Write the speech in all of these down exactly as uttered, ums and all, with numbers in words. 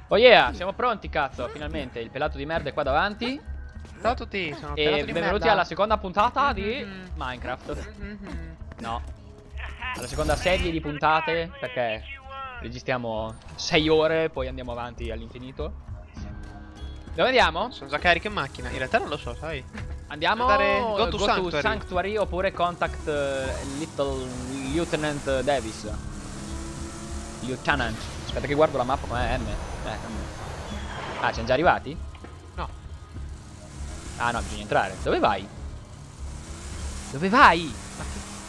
Oh yeah, siamo pronti, cazzo, finalmente. Il pelato di merda è qua davanti. Ciao a tutti, sono il E pelato di benvenuti merda. alla seconda puntata di Mm-hmm. Minecraft. Mm-hmm. No, alla seconda serie di puntate, perché registriamo sei ore, poi andiamo avanti all'infinito. Dove andiamo? Sono già carico in macchina. In realtà non lo so, sai. Andiamo Andare- Go, go to, to Sanctuary. Sanctuary. oppure Contact eh, Little Lieutenant Davis. Lieutenant. Aspetta che guardo la mappa com'è M. Eh, M. Ah, siamo già arrivati? No. Ah no, bisogna entrare. Dove vai? Dove vai? Ma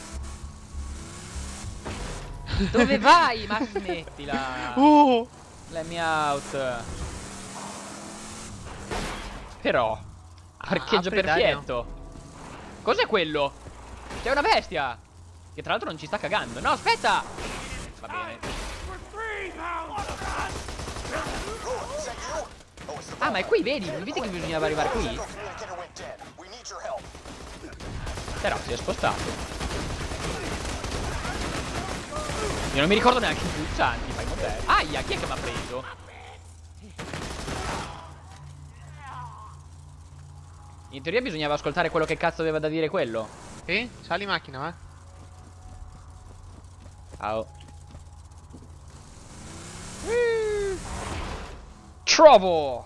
che... Dove vai? Ma smettila. Uh! Let me out. Però parcheggio apri, perfetto. Cos'è quello? C'è una bestia che tra l'altro non ci sta cagando. No, aspetta. Va bene. Ah, ma è qui, vedi? Vedi che bisognava arrivare qui? Però si è spostato. Io non mi ricordo neanche i pulsanti. Fai con te. Aia, chi è che mi ha preso? In teoria bisognava ascoltare quello che cazzo aveva da dire quello. Sì? Sali in macchina, va? Ciao. Trovo.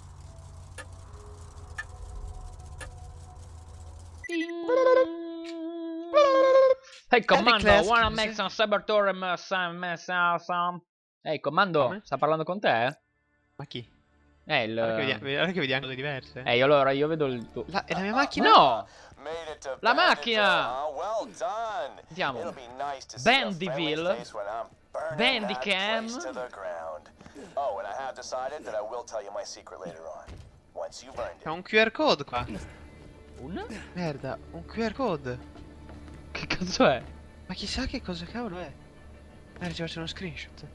Hey comando, Class, wanna cos'è? make some saboteur some some. Ehi comando, Come? sta parlando con te? Ma chi? Eh il Guarda che vediamo, guarda che vediamo cose diverse. Eh io allora io vedo il tuo. La, è la mia macchina? No! La La macchina! macchina! Andiamo. Andiamo. Bandiville. Bandicam. Oh, and I have decided that I will tell you my secret later on. Once you've earned C'è it. un Q R code qua. Un? Merda, un Q R code. Che cazzo è? Ma chissà che cosa cavolo è. Eh, ci faccio uno screenshot.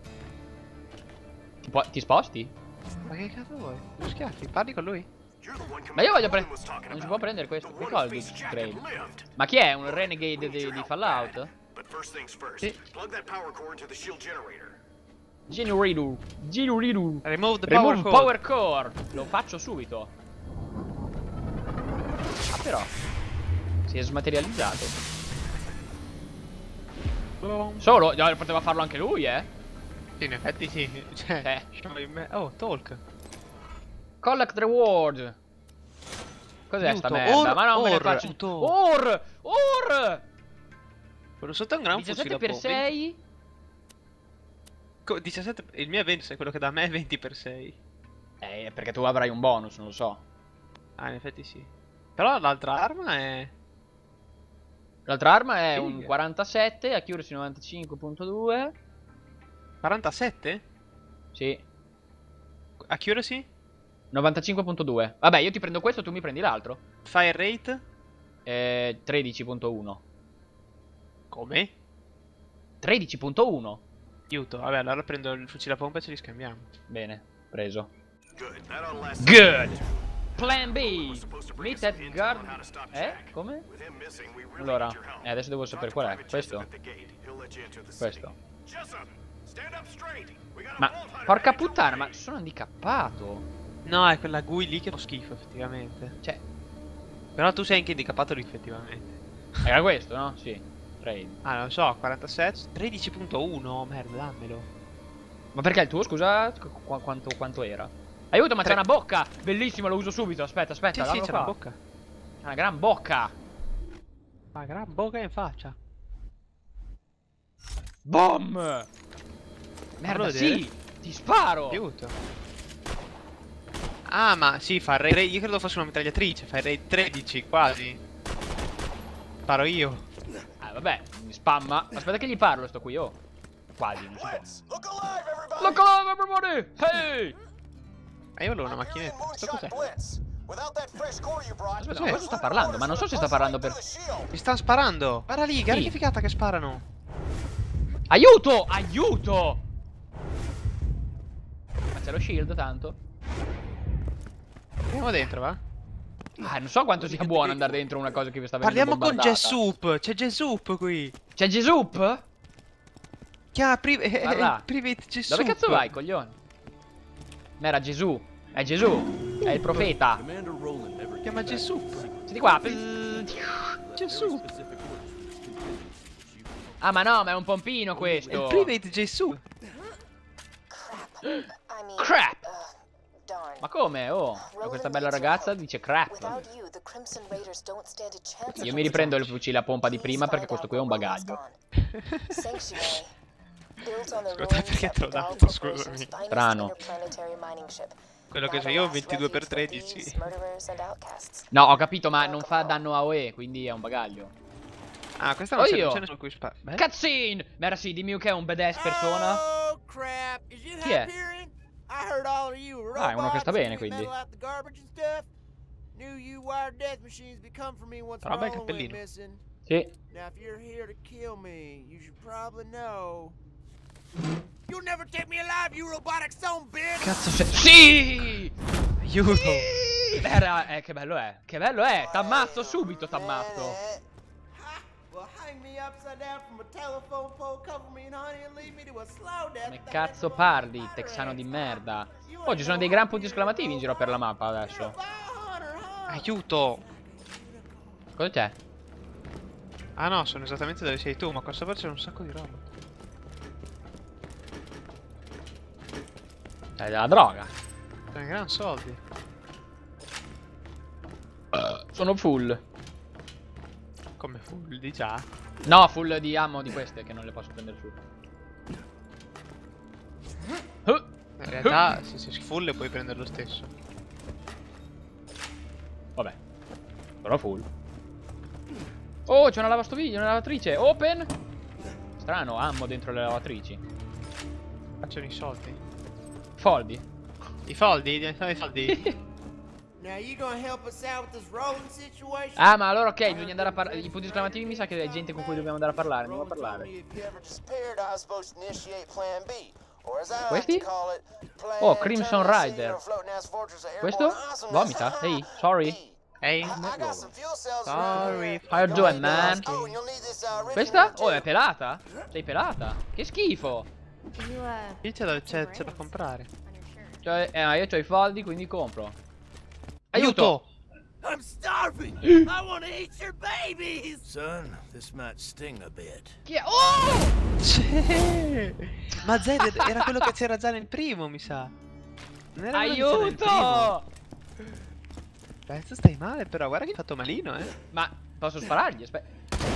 Ti, pu- ti sposti? Ma che cazzo vuoi? Lo schiaffi, parli con lui? Ma io voglio prendere. Non si può prendere questo. Che cosa è il Trail? Ma chi è? Un renegade di, di Fallout? Sì. Generator. Generator. Remove the power Remove code. power core. Lo faccio subito. Ah però si è smaterializzato. Solo? No, poteva farlo anche lui, eh. Sì, in effetti sì. Cioè, Eh. sono in me- oh, talk. Collect reward. Cos'è Aiuto, sta merda? or- Ma non me ne or, faccio. aiuto. Or! Or! Quello sotto è un gran diciassette fucile per a pompe. sei. Co- diciassette. Il mio è venti, quello che da me è venti per sei. Eh, perché tu avrai un bonus, non lo so. Ah, in effetti sì. Però l'altra arma è. L'altra arma è Figa. un quarantasette, accuracy novantacinque virgola due. quarantasette? Sì, Accuracy? novantacinque virgola due. Vabbè, io ti prendo questo, tu mi prendi l'altro. Fire rate? Eh, tredici virgola uno. Come? tredici virgola uno. Aiuto. Vabbè, allora prendo il fucile a pompa e ce li scambiamo. Bene, preso. Good. Plan B. Meet at guard. Eh? Come? Allora, eh, adesso devo sapere qual è. Questo? Questo. Ma porca puttana, ma sono handicappato. No, è quella G U I lì che fa schifo, effettivamente. Cioè, Però tu sei anche indicappato lì, effettivamente. era questo, no? Sì. Trade. Ah, non so, quarantasette. tredici virgola uno. Merda, dammelo. Ma perché il tuo, scusa? Qu- quanto, quanto era? Aiuto, ma c'è Tre- una bocca! Bellissimo, lo uso subito. Aspetta, aspetta, Sì, sì, dammi c'è qua. la bocca. C'è una gran bocca. Ma gran bocca in faccia. Bom! Merda, Fallo sì! vedere. Ti sparo! Aiuto. Ah, ma sì, fa il rate. Io credo fosse una mitragliatrice. Fa il rate tredici, quasi. Sparo io. Ah, vabbè, mi spamma. Aspetta che gli parlo, sto qui, oh. Quasi, non si può. Let's look alive, everybody! Look alive, everybody! Hey! Ma io volevo una macchinetta. Sto cos'è? Aspetta, Cos'è? ma cosa sta parlando? Ma non so se sta parlando per... Mi stanno sparando. Guarda lì, guarda Sì. che figata che sparano. Aiuto! Aiuto! Ma c'è lo shield, tanto? Andiamo dentro, va? Ah, non so quanto sia buono andare dentro una cosa che vi sta venendo Parliamo con bombardata. Jessup. C'è Jessup qui. C'è Gesup? Chiama pri- eh, Guarda. eh, Private Jessup. Dove cazzo vai, coglione? Ma era Gesù. È Gesù. È il profeta. Chiama Gesù. Senti qua. Gesù. Ah, ma no, ma è un pompino questo. È il private Gesù. Crap. Ma come? Oh, questa bella ragazza dice crap. Io mi riprendo il fucile a pompa di prima perché questo qui è un bagaglio. Ascolta, perché te l'ho dato, scusami. Strano. Quello che so io, ventidue per tredici. No, ho capito, ma non fa danno a O E, quindi è un bagaglio. Ah, questa non Oh, c'è, io. non c'è su cui sparare. Beh. Cutscene! Merci, dimmi che è un badass persona. Oh, crap. Is it Chi è? Hyperion? I heard all of you were Ah, è uno che sta robots bene, and quindi. metal out the garbage and stuff. Knew you wired death machines become for me once Però bel Roland went cappellino. missing. Sì. Now, if you're here to kill me, you should probably know. You'll never take me alive, you robotic son bitch! Cazzo sei... Sì! Aiuto. Sì! Era... Eh, che bello è. Che bello è. T'ammazzo subito, t'ammazzo. Ha! Well, hang me upside down from a telephone pole, cover me in honey and leave me to a slow death. Come cazzo parli, texano di merda? Oh, ci sono dei gran punti esclamativi in giro per la mappa adesso. Aiuto. Cosa c'è? Ah no, sono esattamente dove sei tu, ma qua sopra c'è un sacco di roba. È della droga. Sono gran soldi. Sono full. Come full di già. No, full di ammo di queste che non le posso prendere su. In realtà se sei full le puoi prendere lo stesso. Vabbè. Sono full. Oh, c'è una lavastoviglie, una lavatrice. Open. Strano, ammo dentro le lavatrici. Facciano i soldi. Foldi. I soldi? I soldi? Now, you gonna help us out with this rolling situation? Ah, ma allora ok, bisogna andare a parlare. I punti esclamativi mi sa che è gente con cui dobbiamo andare a parlare. Andiamo a parlare. Questi? Oh, Crimson Rider. Questo? Vomita? Ehi, sorry. Ehi, sorry. How you doing, man? Questa? Oh, è pelata? Sei pelata? Che schifo. Qui c'è da, c'è, c'è da comprare. Cioè, eh, ma io ho i soldi, quindi compro. Aiuto! I'm starving! I wanna eat your babies! Son, this might sting a bit. Chi è? Oh! C'è! Ma Zed era quello che c'era già nel primo, mi sa. Non era quello che c'era nel primo. Aiuto! Penso stai male, però guarda che hai fatto malino, eh. Ma posso sparargli? Aspetta.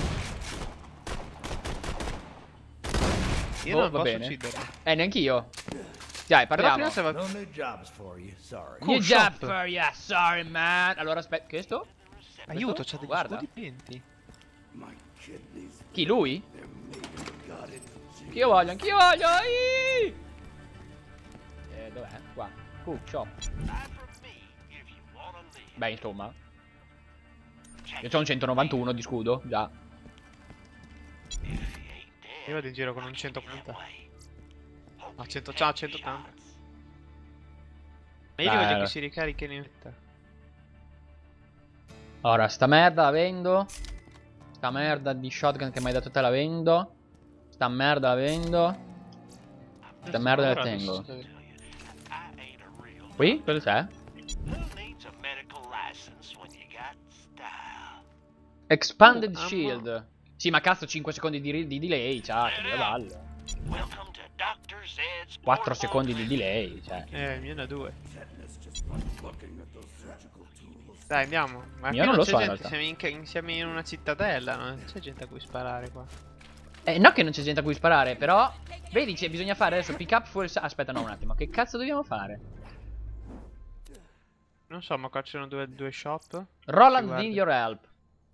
Io Oh, non va posso bene. ucciderlo. Eh, neanch'io. Dai, Però parliamo. prima stava... No new jobs for you, sorry. New Cool job shop. for you, sorry man. Allora aspetta, che è sto? Aiuto, c'ha degli Guarda. scudi penti. Chi, lui? Che io voglio, anch'io voglio. Ii! Eh, dov'è? Qua. Cook shop. Beh, insomma. Io c'ho un centonovantuno di scudo, già. Io vado in giro con un centoquaranta. No, cento, ciao, centottanta. Ma io Dai, voglio allora. che si ricarichi in metta. Ora, sta merda la vendo. Sta merda di shotgun che mi hai dato te la vendo. Sta merda la vendo. Sta merda la tengo. Qui? Cosa c'è? Expanded Oh, shield. Sì, ma cazzo, cinque secondi di, di delay. Ciao, che dio valle. quattro secondi di delay, cioè. Eh, il mio ne ha due. Dai, andiamo. Ma Io qui non lo c'è so, in gente, realtà. siamo in, siamo in una cittadella, non c'è gente a cui sparare qua. Eh, no che non c'è gente a cui sparare, però... Vedi, cioè, bisogna fare adesso pick up full... Aspetta, no, un attimo. Che cazzo dobbiamo fare? Non so, ma qua ci sono due, due shop. Roland, Si guarda. need your help.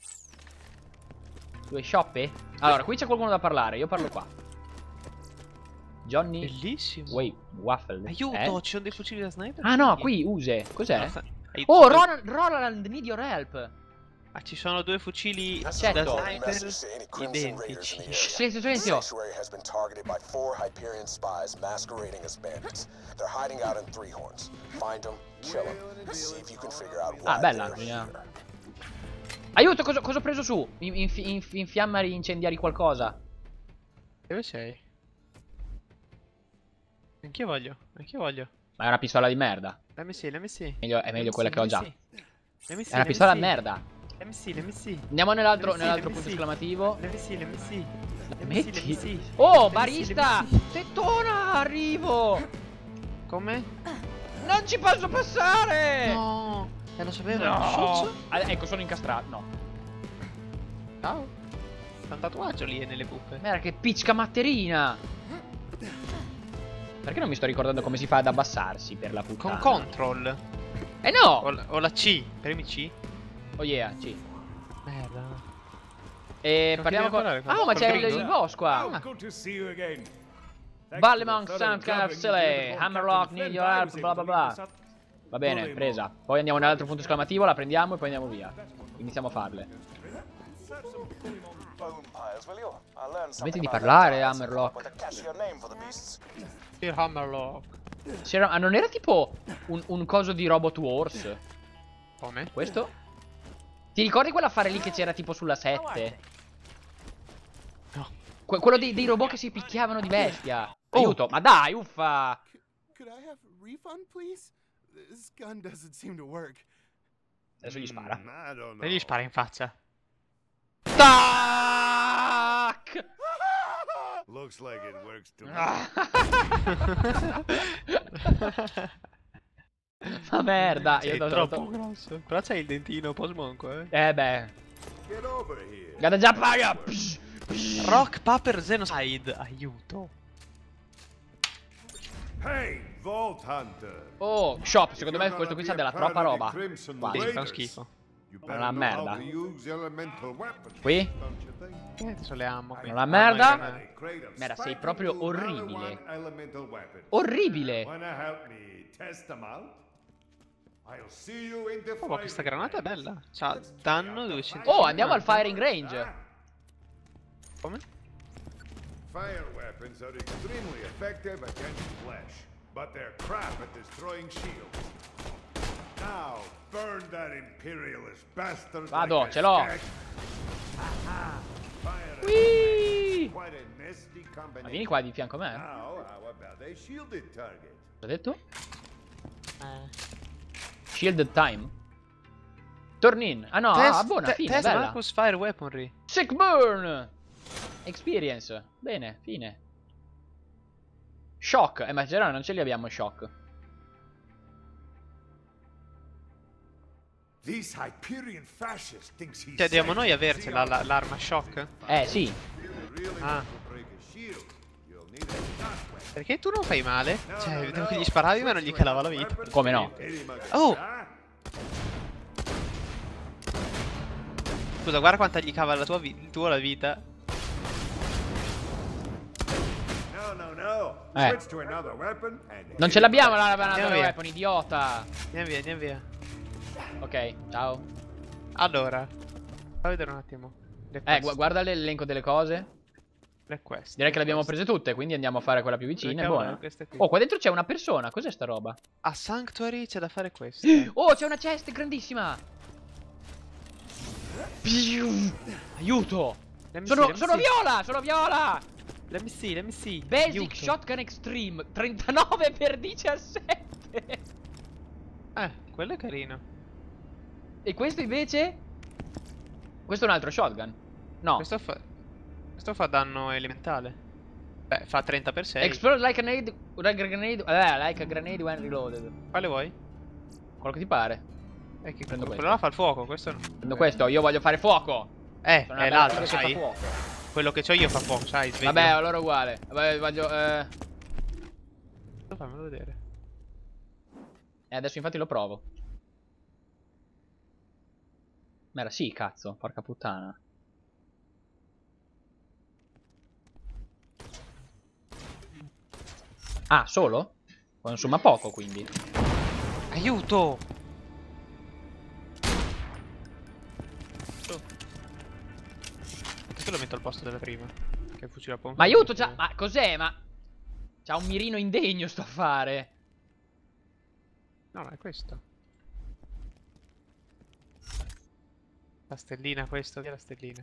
Due shoppe? Allora, qui c'è qualcuno da parlare. Io parlo qua. Johnny... Bellissimo. Wait, Waffle. Aiuto, Eh? ci sono dei fucili da sniper. Ah no, Sì. qui, use. Cos'è? No, sta- aiuto, Oh, sta- Roland, Roland, need your help. Ah, ci sono due fucili da Accetto. sniper identici. Shh, silenzio, silenzio. Sanctuary has been targeted by four Hyperion spies masquerading as bandits. They're hiding out in Three Horns. Find them, kill them, and see if you can figure out why Ah, bella, they're bisogna- here. Aiuto, cosa, cosa ho preso su? In, inf inf infiammari, incendiari qualcosa. Dove sei? Anch'io voglio, anch'io voglio. Ma è una pistola di merda. Let me see, let me see. Meglio, è meglio quella che ho già. È Let me see, una let me pistola see. di merda. Let me see, let me see. Andiamo nell'altro Let me see, nell'altro let me punto see. esclamativo. Let me see, let me see. Let me see, let Metti. me see. Oh, Let me see, barista! let me Tettona, arrivo! see. Come? Non ci posso passare! No. Eh, lo sapevo. No. Ah, ecco, sono incastrato. No. Ciao. C'è un tatuaggio lì nelle puppe. Guarda che picca matterina! Perché non mi sto ricordando come si fa ad abbassarsi per la puttana? Con control. Eh no! O la, o la C. Premi C. Oh yeah, sì. Merda. E Non parliamo ti con... devi parlare Ah, con- ma col c'è il, gringo? il boss qua. Oh, good to see you again. Ballymonk, Sound kind of silly. Hammerlock, need your help, bla bla bla. Va bene, presa. Poi andiamo nell'altro punto esclamativo, la prendiamo e poi andiamo via. Iniziamo a farle. Smetti di parlare, Hammerlock. Il Hammerlock. C'era- ah, non era tipo un, un coso di Robot Wars? Come? Questo? Ti ricordi quell'affare lì che c'era tipo sulla sette? No. Que- quello dei, dei robot che si picchiavano di bestia. Aiuto, ma dai, uffa. Could I have a refund, please? This gun doesn't seem to work. Adesso gli spara. Mm, I don't E gli know. spara in faccia. Tac! Looks like it works to me. Ma merda, Sei io t'ho troppo tolto- grosso. Però c'hai il dentino un po' smonco, eh. Eh beh. Get over here. Gada già paga. Psh, psh. Rock Paper Xenocide. Aiuto. Hey, Vault Hunter. Oh, shop, secondo me questo qui sa della troppa roba. Qua. Sì, fa schifo. You Ma la merda. better know how to use elemental weapons, Qui? don't you think? Niente, sono le ammo qui. La merda. Crate of Merda, sei Spider proprio Blue orribile. Maliwan elemental weapons. Orribile. Wanna help me test them out? I'll see you in the Oh, ma questa firing granata è range. bella. C'ha danno duecento. Oh, andiamo al firing range. Come? Fire weapons are extremely effective against flesh, but they're crap at destroying shields. Now, burn that imperialist bastard. Vado, like a ce l'ho. skeg. Fire Whee! quite a nasty Ma combination. vieni qua di fianco a me. Now, how about a shielded target? L'ho detto? Eh. Shielded time. Turn in. Ah no, ah, buona, te- fine, test bella. Marcus Fire Weaponry. Sick burn. Experience. Bene, fine. Shock. Eh, ma c'era, non ce li abbiamo shock. This Hyperion fascist thinks he's Cioè, dobbiamo safe. noi avercela la- l'arma shock? Eh, sì. You really Ah. want to break a shield, you'll need a shotgun. Perché tu non fai male? Cioè, vedevo che gli sparavi ma non gli calava la vita. Come no? Oh! Scusa, guarda quanta gli cava la tua, vi- tua la vita. No, no, no. Eh. Switch to another weapon and Non ce l'abbiamo la banana Andiamo via. weapon, idiota. Andiamo via, andiamo via. Ok, ciao. Allora, fa vedere un attimo. Le Eh, quest. gu- guarda l'elenco delle cose. Le quest. Direi che le abbiamo quest. prese tutte, quindi andiamo a fare quella più vicina. È Cavolo, buona. queste qui. Oh, qua dentro c'è una persona. Cos'è sta roba? A Sanctuary c'è da fare questo. Oh, c'è una chest grandissima. Piu. Aiuto. Let me Sono, see, let me sono see. viola, sono viola. Let me see, let me see. Basic Aiuto. Shotgun Extreme. trentanove per diciassette. Eh, quello è carino. E questo invece? Questo è un altro shotgun. No. Questo fa... Questo fa danno elementale. Beh, fa trenta per sei. Explode like a grenade. Like a grenade. Eh, like a grenade when reloaded. Quale vuoi? Quello che ti pare. Eh, che Prendo quello questo. là fa il fuoco, questo no. Prendo questo, io voglio fare fuoco. Eh, Sono una è bella l'altro, figa che sai. fa fuoco. Quello che c'ho io fa fuoco, sai, sveglio. Vabbè, allora uguale. Vabbè, voglio. Eh... Fammelo vedere. eh, adesso infatti lo provo. Ma era sì, cazzo, porca puttana. Ah, solo? Consuma poco, quindi. Aiuto! Questo lo metto al posto della prima. Che è il fucile a pompa. Ma aiuto, c'ha. Ma cos'è? Ma. C'ha un mirino indegno sto affare. No, no, è questo. La stellina, questo, che è la stellina.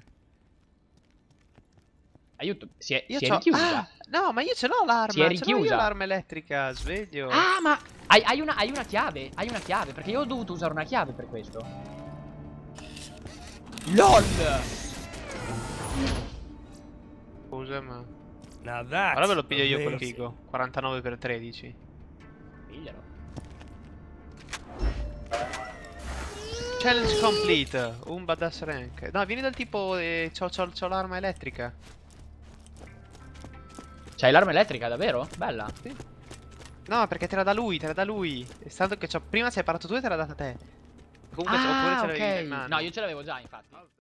Aiuto, si è, Io si è c'ho- richiusa. Ah, no, ma io ce l'ho l'arma. Si è Ce l'ho io richiusa. l'arma elettrica, sveglio. Ah, ma. Hai, hai, una, hai una chiave, hai una chiave, perché io ho dovuto usare una chiave per questo. LOL! Scusa, ma... Now that's Ora ve lo piglio io quel amazing. figo. quarantanove per tredici. Piglialo. Challenge complete. Un badass rank. No, vieni dal tipo... Eh, c'ho, c'ho, c'ho l'arma elettrica. C'hai l'arma elettrica, davvero? Bella. Sì. No, perché te la da lui, te la da lui. È stato che c'ho... prima ci hai parato tu e te l'ha data te. Comunque, Ah, oppure ce ok. l'avevi in mano. No, io ce l'avevo già, infatti.